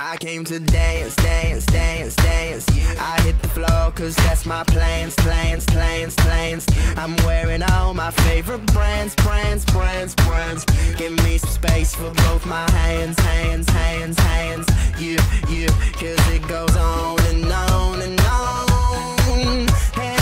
I came to dance, dance, dance, dance. I hit the floor cause that's my plans, plans, plans, plans. I'm wearing all my favorite brands, brands, brands, brands. Give me some space for both my hands, hands, hands, hands. You, cause it goes on and on and on. And